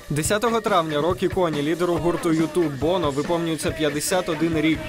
10 травня Рокі Коні, лідеру гурту U2 Боно, виповнюється 51 рік.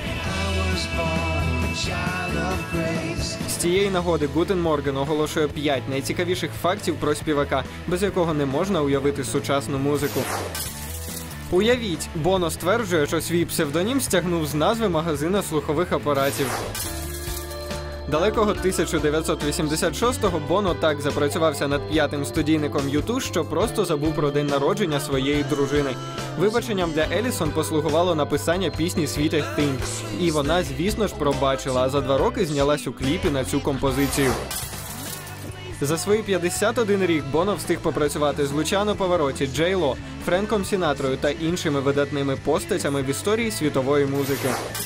З цієї нагоди Guten Morgen оголошує 5 найцікавіших фактів про співака, без якого не можна уявити сучасну музику. Уявіть, Боно стверджує, що свій псевдонім стягнув з назви магазина слухових апаратів. Далекого 1986-го Боно так запрацювався над 5-м студійником U2, що просто забув про день народження своєї дружини. Вибаченням для Елісон послугувало написання пісні «Sweetest Thing». І вона, звісно ж, пробачила, а за 2 роки знялась у кліпі на цю композицію. За свої 51 рік Боно встиг попрацювати з Лучано Павароті, Джей Ло, Френком Сінатрою та іншими видатними постатями в історії світової музики.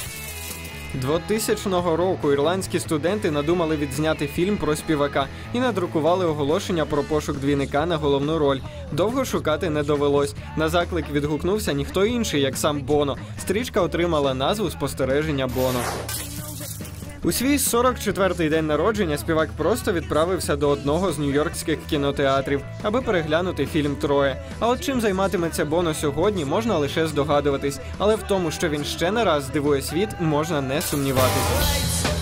2000 року ірландські студенти надумали відзняти фільм про співака і надрукували оголошення про пошук двійника на головну роль. Довго шукати не довелось. На заклик відгукнувся ніхто інший, як сам Боно. Стрічка отримала назву «Спостереження Боно». У свій 44-й день народження співак просто відправився до одного з нью-йоркських кінотеатрів, аби переглянути фільм «Троє». А от чим займатиметься Боно сьогодні, можна лише здогадуватись. Але в тому, що він ще не раз здивує світ, можна не сумніватися.